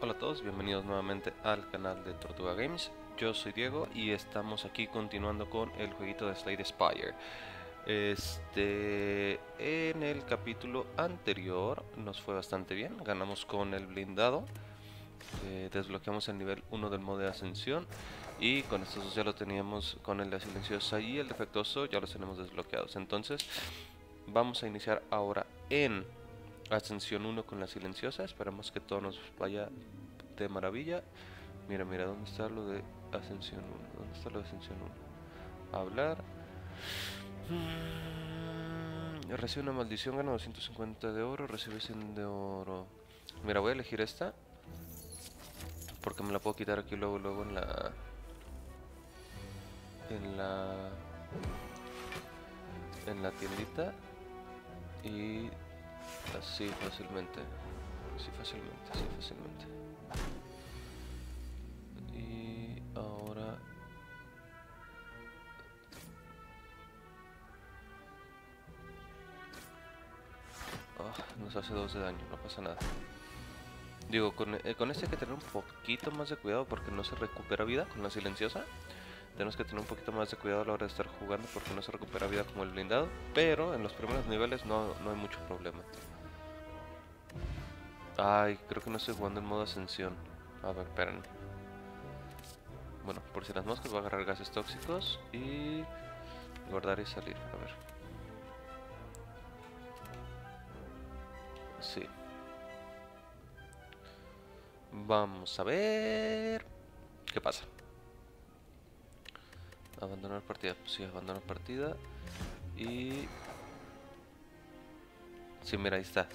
Hola a todos, bienvenidos nuevamente al canal de Tortuga Games. Yo soy Diego y estamos aquí continuando con el jueguito de Slay the Spire. En el capítulo anterior nos fue bastante bien, ganamos con el blindado, desbloqueamos el nivel 1 del modo de ascensión y con estos dos ya lo teníamos, con el de silenciosa y el defectuoso ya los tenemos desbloqueados. Entonces vamos a iniciar ahora en Ascensión 1 con la silenciosa. Esperamos que todo nos vaya de maravilla. Mira, ¿dónde está lo de Ascensión 1? ¿Dónde está lo de Ascensión 1? Hablar. Recibe una maldición, gana 250 de oro, recibe 100 de oro. Mira, voy a elegir esta porque me la puedo quitar aquí luego en la... En la... En la tiendita. Y así fácilmente. Así fácilmente. Y ahora nos hace 2 de daño, no pasa nada. Digo, con este hay que tener un poquito más de cuidado porque no se recupera vida con la silenciosa. Tenemos que tener un poquito más de cuidado a la hora de estar jugando porque no se recupera vida como el blindado. Pero en los primeros niveles no hay mucho problema. Ay, creo que no estoy jugando en modo ascensión. A ver, esperen. Bueno, por si las moscas voy a agarrar gases tóxicos y guardar y salir. A ver. Sí. Vamos a ver qué pasa. Abandonar partida. Pues sí, abandonar partida. Y... sí, mira, ahí está.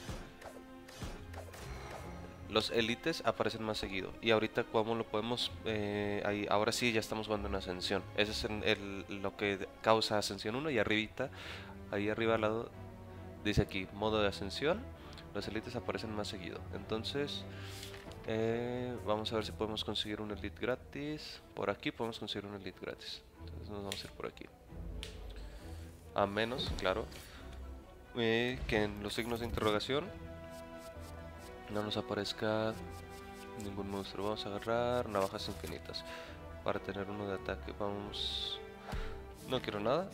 Los élites aparecen más seguido. Y ahorita cómo lo podemos... ahí, ahora sí ya estamos jugando en ascensión. Ese es lo que causa ascensión 1. Y arribita, ahí arriba al lado, dice aquí, modo de ascensión. Los élites aparecen más seguido. Entonces... vamos a ver si podemos conseguir un elite gratis. Por aquí podemos conseguir un elite gratis. Entonces nos vamos a ir por aquí. A menos, claro, que en los signos de interrogación no nos aparezca ningún monstruo. Vamos a agarrar navajas infinitas para tener uno de ataque. Vamos... no quiero nada.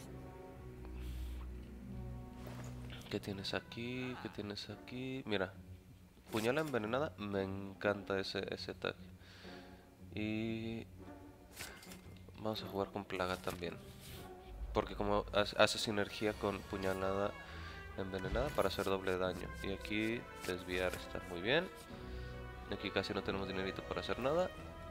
¿Qué tienes aquí? ¿Qué tienes aquí? Mira, puñala envenenada. Me encanta ese ataque. Y... vamos a jugar con plaga también, porque como hace sinergia con puñalada envenenada para hacer doble daño. Y aquí desviar está muy bien. Aquí casi no tenemos dinerito para hacer nada.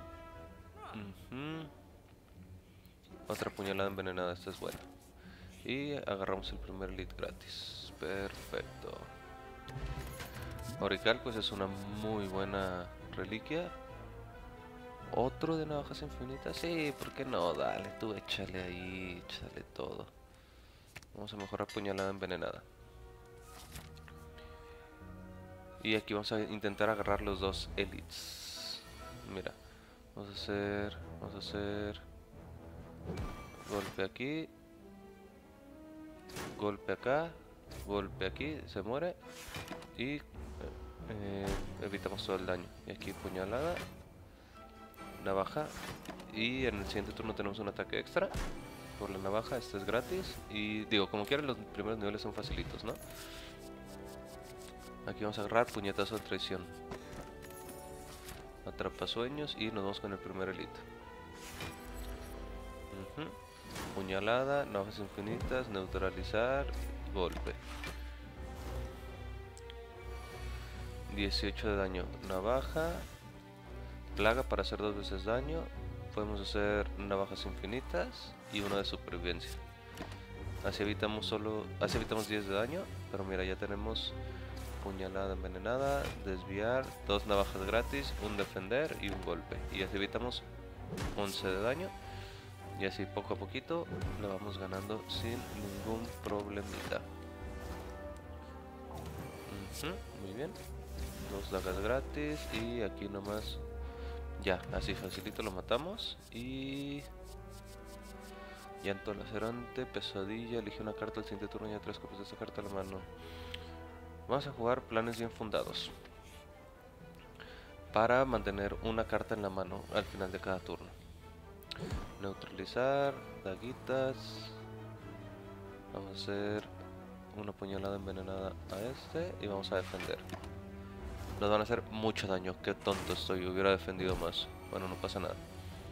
Otra puñalada envenenada, esta es buena. Y agarramos el primer lead gratis. Perfecto. Orical pues es una muy buena reliquia. Otro de navajas infinitas. Sí, ¿por qué no? Dale, tú échale ahí, échale todo. Vamos a mejorar puñalada envenenada. Y aquí vamos a intentar agarrar los dos elites. Mira, vamos a hacer golpe aquí, golpe acá, golpe aquí, se muere y evitamos todo el daño. Y aquí puñalada, navaja, y en el siguiente turno tenemos un ataque extra por la navaja. Este es gratis y digo, como quieran, los primeros niveles son facilitos, ¿no? Aquí vamos a agarrar puñetazo de traición, atrapa sueños y nos vamos con el primer elite. Puñalada, navajas infinitas, neutralizar, golpe. 18 de daño, navaja, plaga para hacer 2 veces daño. Podemos hacer navajas infinitas y una de supervivencia. Así evitamos 10 de daño, pero mira, ya tenemos puñalada envenenada, desviar, 2 navajas gratis, un defender y un golpe. Y así evitamos 11 de daño. Y así poco a poquito lo vamos ganando sin ningún problemita. Muy bien. 2 dagas gratis y aquí nomás. Ya, así facilito lo matamos. Y... llanto lacerante, pesadilla, elige una carta al siguiente turno y a 3 copias de esta carta a la mano. Vamos a jugar planes bien fundados. para mantener una carta en la mano al final de cada turno. Neutralizar, daguitas. Vamos a hacer una puñalada envenenada a este y vamos a defender. Nos van a hacer mucho daño, qué tonto estoy, hubiera defendido más. Bueno, no pasa nada.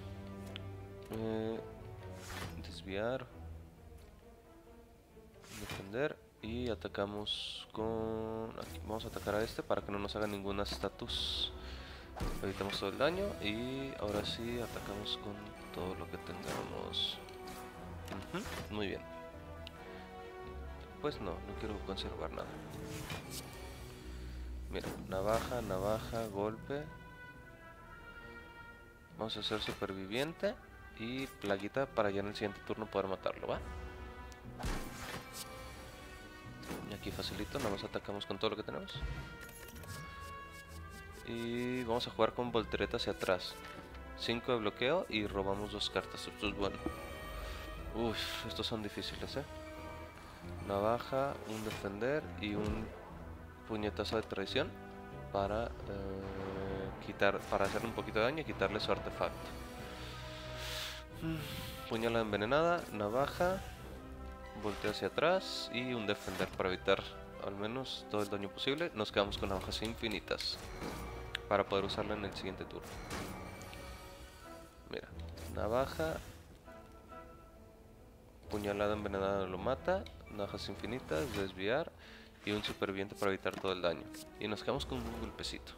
Desviar, defender y atacamos con... Aquí. Vamos a atacar a este para que no nos haga ninguna status. Evitamos todo el daño y ahora sí atacamos con todo lo que tengamos. Muy bien. Pues no quiero conservar nada. Mira, navaja, navaja, golpe. Vamos a hacer superviviente y plaguita para ya en el siguiente turno poder matarlo, ¿va? Y aquí facilito, nada más atacamos con todo lo que tenemos. Y vamos a jugar con voltereta hacia atrás. 5 de bloqueo y robamos 2 cartas, esto es bueno. Uff, estos son difíciles, Navaja, un defender y un puñetazo de traición para para hacerle un poquito de daño y quitarle su artefacto. Puñalada envenenada, navaja, voltea hacia atrás y un defender para evitar al menos todo el daño posible. Nos quedamos con navajas infinitas para poder usarla en el siguiente turno. Mira, navaja, puñalada envenenada lo mata, navajas infinitas, desviar y un superviviente para evitar todo el daño. Y nos quedamos con un golpecito.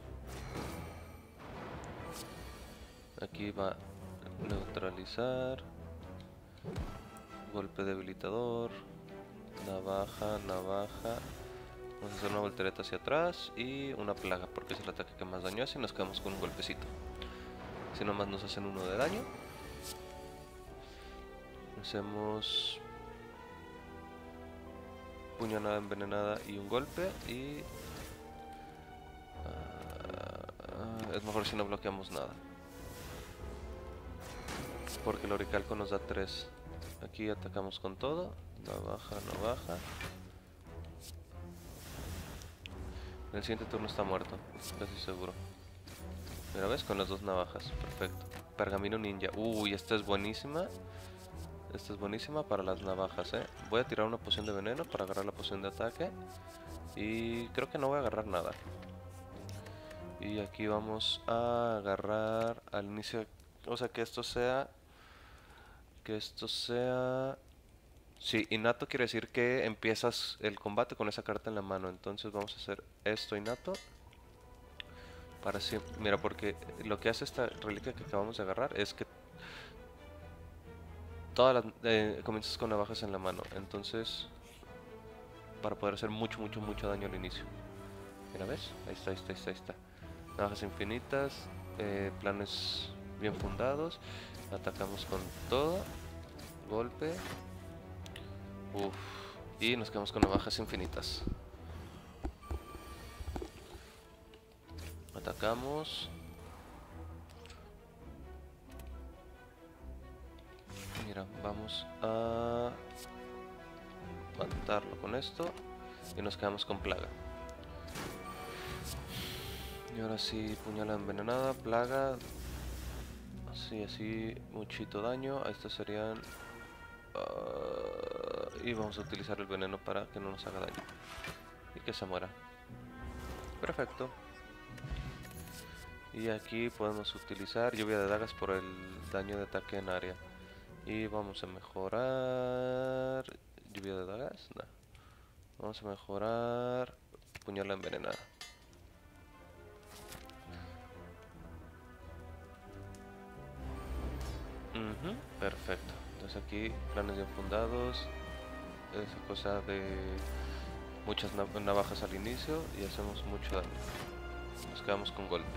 Aquí va neutralizar, golpe debilitador, navaja, navaja. Vamos a hacer una voltereta hacia atrás y una plaga porque es el ataque que más daño hace y nos quedamos con un golpecito. Si nomás nos hacen 1 de daño. Hacemos puñalada envenenada y un golpe y es mejor si no bloqueamos nada porque el oricalco nos da 3. Aquí atacamos con todo, navaja, navaja. En el siguiente turno está muerto, casi seguro. Mira, ves, con las 2 navajas, perfecto. Pergamino ninja, uy, esta es buenísima. Esta es buenísima para las navajas, Voy a tirar una poción de veneno para agarrar la poción de ataque. Y creo que no voy a agarrar nada. Y aquí vamos a agarrar al inicio, o sea que esto sea... Sí, innato quiere decir que empiezas el combate con esa carta en la mano. Entonces vamos a hacer esto innato. Para siempre. Mira, porque lo que hace esta reliquia que acabamos de agarrar es que todas las, comienzas con navajas en la mano. Entonces, para poder hacer mucho daño al inicio. Mira, ¿ves? Ahí está. Navajas infinitas, planes bien fundados. Atacamos con todo. Golpe. Uff. Y nos quedamos con navajas infinitas. Atacamos. Mira, vamos a matarlo con esto. Y nos quedamos con plaga. Y ahora sí, puñalada envenenada, plaga. Así, muchito daño. Estos serían... y vamos a utilizar el veneno para que no nos haga daño. Y que se muera. Perfecto. Y aquí podemos utilizar lluvia de dagas por el daño de ataque en área. Y vamos a mejorar... ¿Lluvia de dagas? No. Vamos a mejorar... puñalada envenenada. Perfecto. Entonces aquí planes bien fundados. Esa cosa de muchas navajas al inicio y hacemos mucho daño. Nos quedamos con golpe.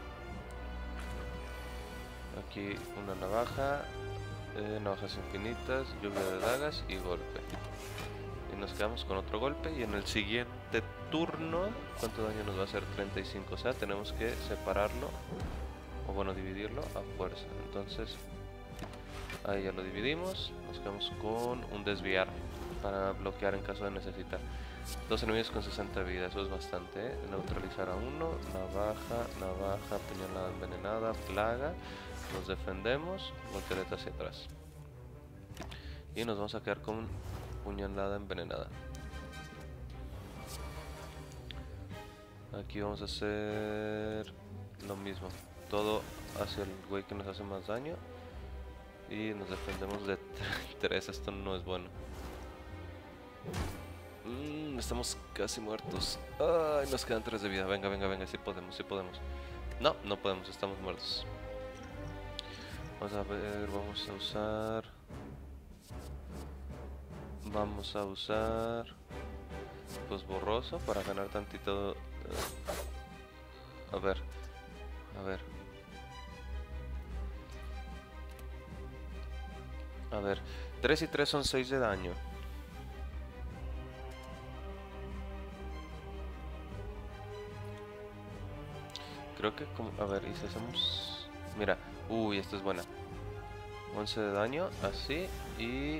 Aquí una navaja, navajas infinitas, lluvia de dagas y golpe. Y nos quedamos con otro golpe y en el siguiente turno, ¿cuánto daño nos va a hacer? 35, o sea, tenemos que separarlo, o bueno, dividirlo a fuerza. Entonces, ahí ya lo dividimos, nos quedamos con un desviar para bloquear en caso de necesitar. Dos enemigos con 60 vida, eso es bastante, ¿eh? Neutralizar a uno, navaja, puñalada envenenada, plaga. Nos defendemos, voltereta hacia atrás. Y nos vamos a quedar con puñalada envenenada. Aquí vamos a hacer lo mismo. Todo hacia el güey que nos hace más daño. Y nos defendemos de 3. Esto no es bueno. Estamos casi muertos. Ay, nos quedan 3 de vida. Venga, venga, venga. Sí podemos, sí podemos. No, no podemos. Estamos muertos. Vamos a ver, vamos a usar pues borroso para ganar tantito. A ver, a ver, a ver. 3 y 3 son 6 de daño. Creo que como, a ver, y si hacemos, mira, uy, esta es buena. 11 de daño, así, y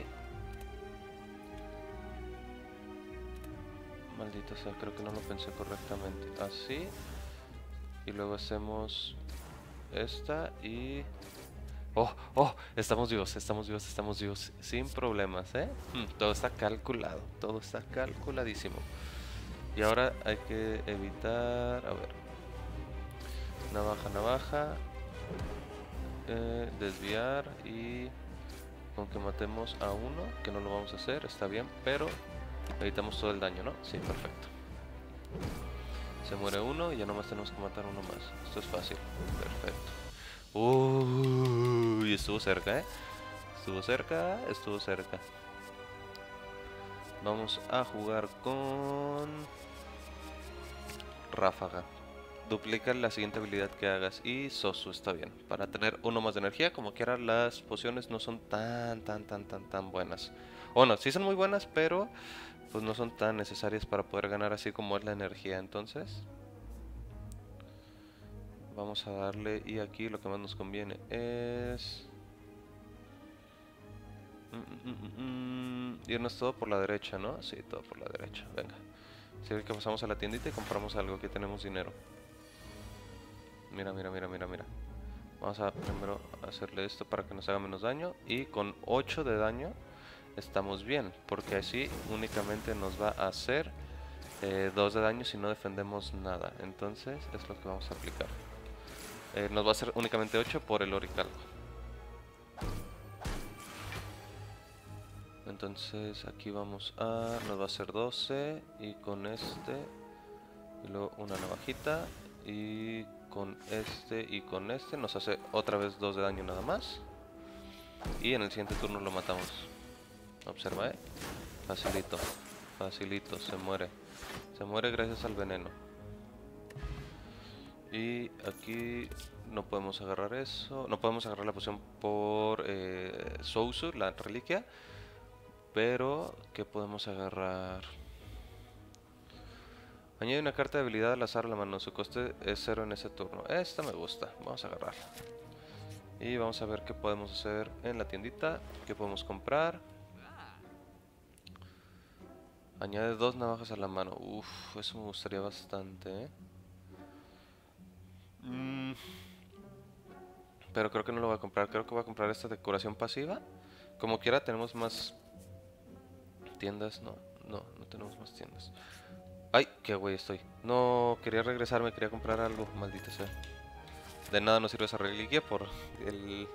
maldita sea, creo que no lo pensé correctamente. Así. Y luego hacemos esta y... ¡Oh! ¡Oh! Estamos vivos, estamos vivos, estamos vivos. Sin problemas, ¿eh? Todo está calculado, todo está calculadísimo. Y ahora hay que evitar... A ver. Navaja, navaja. Desviar y... Con que matemos a uno, que no lo vamos a hacer, está bien, pero... Evitamos todo el daño, ¿no? Sí, perfecto. Se muere uno y ya nomás tenemos que matar uno más. Esto es fácil. Perfecto. Uy, estuvo cerca, ¿eh? Estuvo cerca, estuvo cerca. Vamos a jugar con... Ráfaga. Duplica la siguiente habilidad que hagas y Sosu está bien. Para tener uno más de energía, como quiera las pociones no son tan buenas. O no, sí son muy buenas, pero pues no son tan necesarias para poder ganar así como es la energía. Entonces vamos a darle, y aquí lo que más nos conviene es irnos todo por la derecha, ¿no? Sí, todo por la derecha, venga. Así que pasamos a la tiendita y compramos algo, que tenemos dinero. Mira, mira, mira, mira, mira. Vamos a primero hacerle esto para que nos haga menos daño. Y con 8 de daño estamos bien, porque así únicamente nos va a hacer 2 de daño si no defendemos nada. Entonces es lo que vamos a aplicar. Nos va a hacer únicamente 8 por el oricalco. Entonces aquí vamos a... Nos va a hacer 12 y con este... Y luego una navajita y con este y con este nos hace otra vez 2 de daño nada más. Y en el siguiente turno lo matamos. Observa, facilito, facilito, se muere. Se muere gracias al veneno. Y aquí no podemos agarrar eso. No podemos agarrar la poción por Sousu, la reliquia. Pero, ¿qué podemos agarrar? Añade una carta de habilidad al azar a la mano. Su coste es 0 en ese turno. Esta me gusta. Vamos a agarrarla. Y vamos a ver qué podemos hacer en la tiendita. ¿Qué podemos comprar? Añade 2 navajas a la mano. Uf, eso me gustaría bastante, ¿eh? Pero creo que no lo voy a comprar. Creo que voy a comprar esta decoración pasiva. Como quiera tenemos más tiendas. No, no, no tenemos más tiendas. Ay, qué güey estoy. No, quería regresarme, quería comprar algo. Maldita sea. De nada nos sirve esa reliquia por el...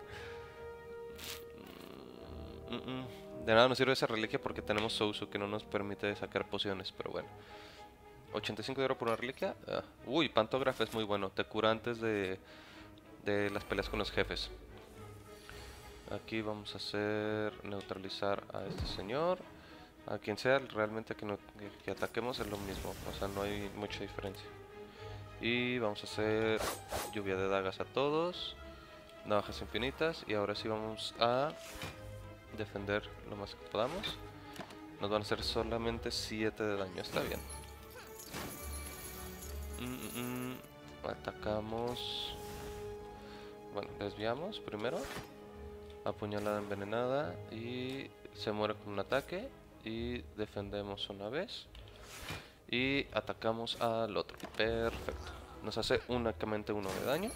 De nada nos sirve esa reliquia porque tenemos Sousu que no nos permite sacar pociones, pero bueno. 85 de oro por una reliquia. Uy, Pantógrafo es muy bueno. Te cura antes de las peleas con los jefes. Aquí vamos a hacer neutralizar a este señor. A quien sea realmente que ataquemos es lo mismo. O sea, no hay mucha diferencia. Y vamos a hacer lluvia de dagas a todos. Navajas infinitas. Y ahora sí vamos a defender lo más que podamos. Nos van a hacer solamente 7 de daño. Está bien. Atacamos. Bueno, desviamos primero. Apuñalada envenenada. Y se muere con un ataque. Y defendemos una vez. Y atacamos al otro. Perfecto. Nos hace únicamente 1 de daño.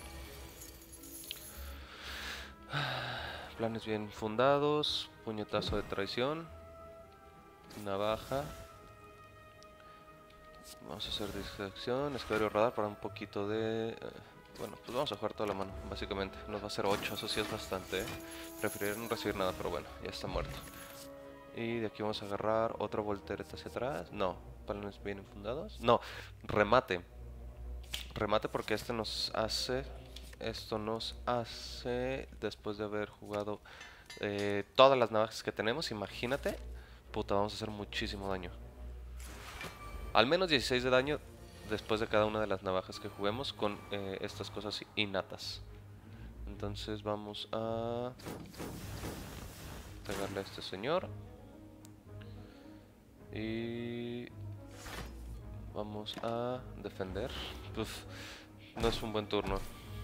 Planes bien fundados. Puñetazo de traición. Navaja. Vamos a hacer distracción. Escuadrón radar para un poquito de... bueno, pues vamos a jugar toda la mano, básicamente. Nos va a hacer 8, eso sí es bastante, ¿eh? Preferiría no recibir nada, pero bueno, ya está muerto. Y de aquí vamos a agarrar otra voltereta hacia atrás. No, planes bien fundados. No, remate. Remate porque este nos hace... Esto nos hace, después de haber jugado todas las navajas que tenemos, imagínate. Puta, vamos a hacer muchísimo daño. Al menos 16 de daño después de cada una de las navajas que juguemos con estas cosas innatas. Entonces vamos a pegarle a este señor. Y vamos a defender. Uf, no es un buen turno.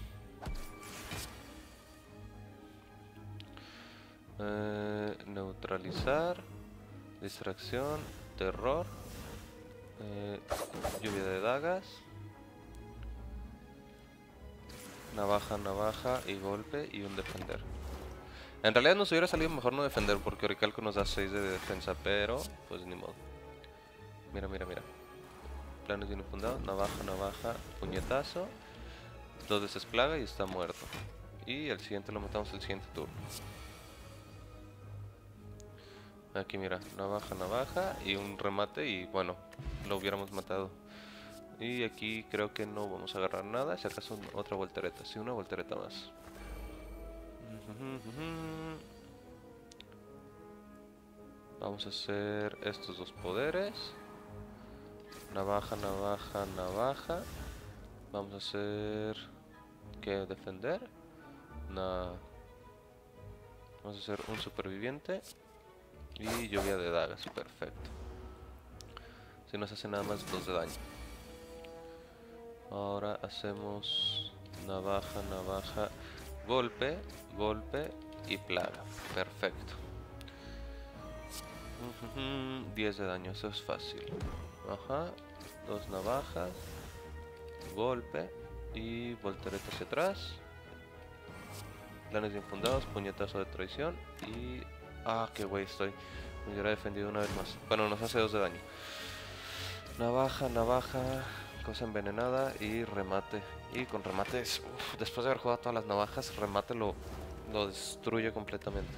Neutralizar. Distracción. Terror. Lluvia de dagas. Navaja, navaja y golpe y un defender. En realidad nos hubiera salido mejor no defender porque Orichalco nos da 6 de defensa, pero pues ni modo. Mira, mira, mira. Planes bien fundados, navaja, navaja, puñetazo. 2 veces plaga y está muerto. Y el siguiente lo matamos el siguiente turno. Aquí mira, navaja, navaja y un remate y bueno, lo hubiéramos matado. Y aquí creo que no vamos a agarrar nada, si acaso otra voltereta, sí, una voltereta más. Vamos a hacer estos dos poderes. Navaja, navaja, navaja. Vamos a hacer... ¿qué? ¿Defender? No. Vamos a hacer un superviviente. Y lluvia de dagas, perfecto. Si nos hace nada más 2 de daño. Ahora hacemos navaja, navaja, golpe, golpe y plaga. Perfecto. 10 de daño, eso es fácil. Ajá, 2 navajas, golpe y voltereta hacia atrás. Planes bien fundados, puñetazo de traición y... ah, qué güey estoy. Me hubiera defendido una vez más. Bueno, nos hace 2 de daño. Navaja, navaja, cosa envenenada y remate. Y con remate, después de haber jugado todas las navajas, remate lo destruye completamente.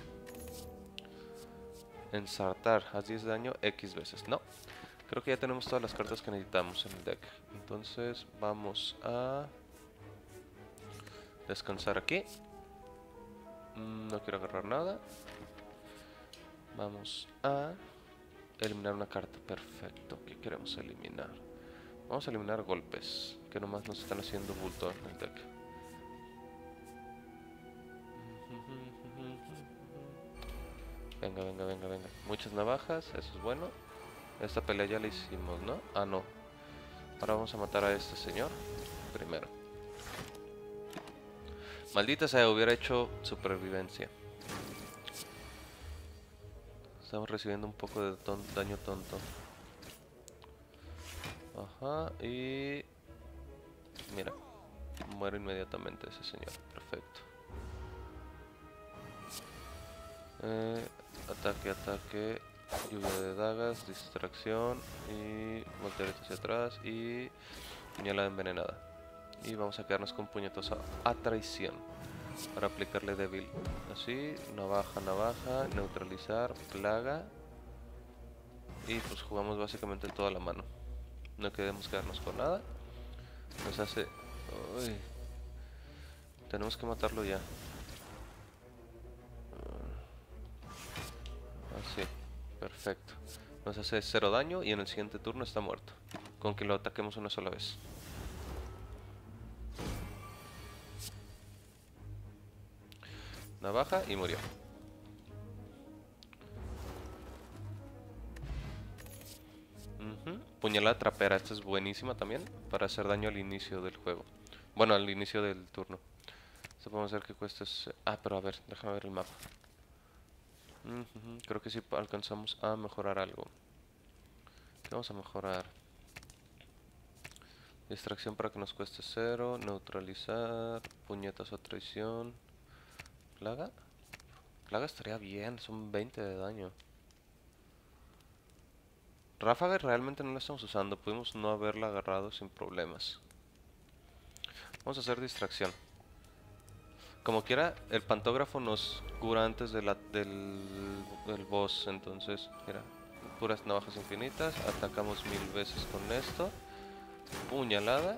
Ensartar, haz 10 de daño X veces. No, creo que ya tenemos todas las cartas que necesitamos en el deck. Entonces vamos a descansar aquí. No quiero agarrar nada. Vamos a eliminar una carta. Perfecto, ¿qué queremos eliminar? Vamos a eliminar golpes, que nomás nos están haciendo bulto en el deck. Venga, venga, venga, venga. Muchas navajas, eso es bueno. Esta pelea ya la hicimos, ¿no? Ah, no. Ahora vamos a matar a este señor primero. Maldita sea, hubiera hecho supervivencia. Estamos recibiendo un poco de daño tonto. Ajá, y... mira, muere inmediatamente ese señor. Perfecto. Ataque, ataque. Lluvia de dagas, distracción y voltereta hacia atrás y puñalada envenenada. Y vamos a quedarnos con puñetazo a traición para aplicarle débil. Así, navaja, navaja, neutralizar, plaga. Y pues jugamos básicamente toda la mano. No queremos quedarnos con nada. Nos hace... uy. Tenemos que matarlo ya. Así, perfecto. Nos hace 0 daño y en el siguiente turno está muerto. Con que lo ataquemos una sola vez. Navaja y murió. Puñalada trapera, esta es buenísima también para hacer daño al inicio del juego. Bueno, al inicio del turno. Esto podemos hacer que cueste... ah, pero a ver, déjame ver el mapa. Creo que sí alcanzamos a mejorar algo. ¿Qué vamos a mejorar? Distracción para que nos cueste 0. Neutralizar. Puñetas o traición. Plaga. Plaga estaría bien, son 20 de daño. Ráfaga realmente no la estamos usando, pudimos no haberla agarrado sin problemas. Vamos a hacer distracción. Como quiera, el pantógrafo nos cura antes de del boss, entonces, mira, puras navajas infinitas, atacamos 1000 veces con esto. Puñalada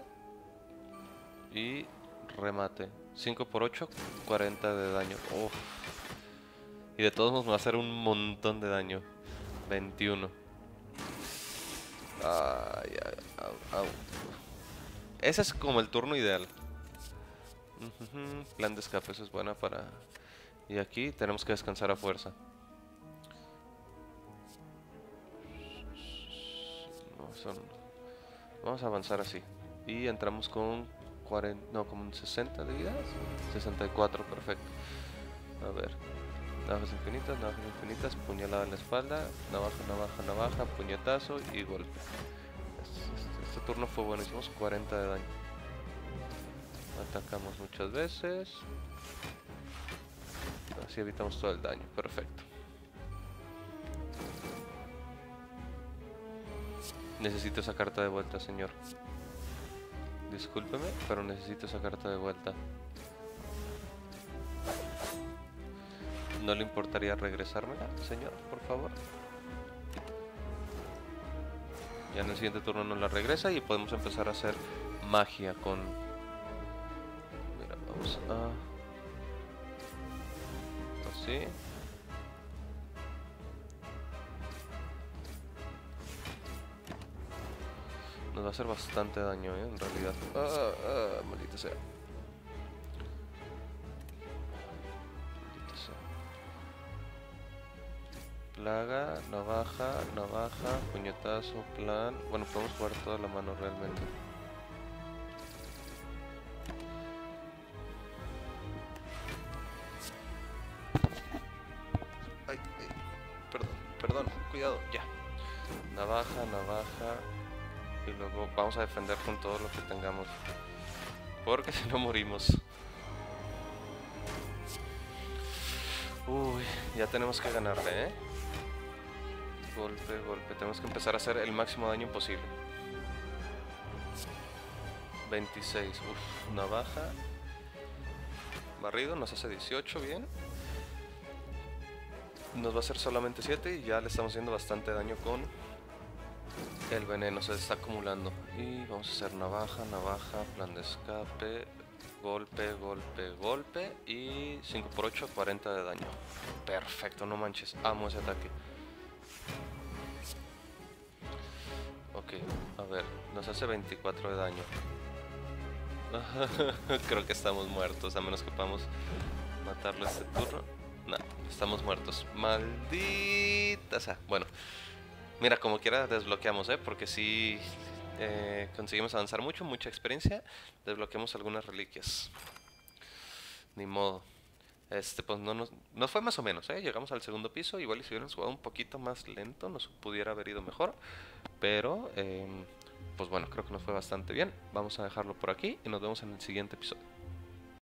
y remate. 5 por 8, 40 de daño. Uf. Y de todos modos me va a hacer un montón de daño. 21. Ay, ay, au, au. Ese es como el turno ideal. Plan de escape, eso es buena para... Y aquí tenemos que descansar a fuerza. Vamos a avanzar así. Y entramos con 40, no, con 60 de vidas. 64, perfecto. A ver. Navajas infinitas, puñalada en la espalda, navaja, navaja, navaja, puñetazo y golpe. Este turno fue bueno, hicimos 40 de daño. Atacamos muchas veces. Así evitamos todo el daño, perfecto. Necesito esa carta de vuelta, señor. Discúlpeme, pero necesito esa carta de vuelta. ¿No le importaría regresármela, señor, por favor? Ya en el siguiente turno nos la regresa y podemos empezar a hacer magia con... Mira, vamos a... Así. Nos va a hacer bastante daño, en realidad. Maldita sea. Plaga, navaja, navaja, puñetazo, plan. Bueno, podemos jugar toda la mano realmente. Ay, ay. Perdón, cuidado, ya. Navaja, navaja. Y luego vamos a defender con todo lo que tengamos. Porque si no morimos. Uy, ya tenemos que ganarle, ¿eh? Golpe, golpe. Tenemos que empezar a hacer el máximo daño posible. 26. Uf, navaja. Barrido, nos hace 18, bien. Nos va a hacer solamente 7 y ya le estamos haciendo bastante daño con el veneno. Se está acumulando. Y vamos a hacer navaja, navaja, plan de escape, golpe, golpe, golpe. Y 5 por 8, 40 de daño. Perfecto, no manches. Amo ese ataque. Ok, a ver, nos hace 24 de daño. Creo que estamos muertos, a menos que podamos matarlo este turno. No, estamos muertos. Maldita sea. Bueno, mira, como quiera desbloqueamos, porque si conseguimos avanzar mucho, mucha experiencia, desbloqueamos algunas reliquias. Ni modo. Pues nos fue más o menos, llegamos al segundo piso. Igual si hubiéramos jugado un poquito más lento nos pudiera haber ido mejor. Pero, pues bueno, creo que nos fue bastante bien. Vamos a dejarlo por aquí y nos vemos en el siguiente episodio.